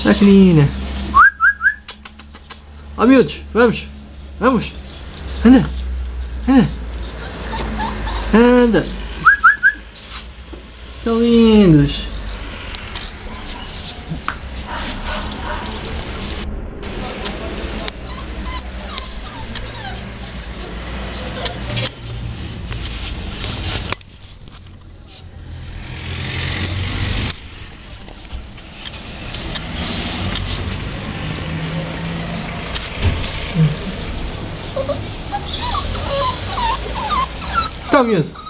Ah, que linda. Ó, miúdos, vamos. Vamos. Anda. Anda. Anda. Estão lindos. Tá, miúdo.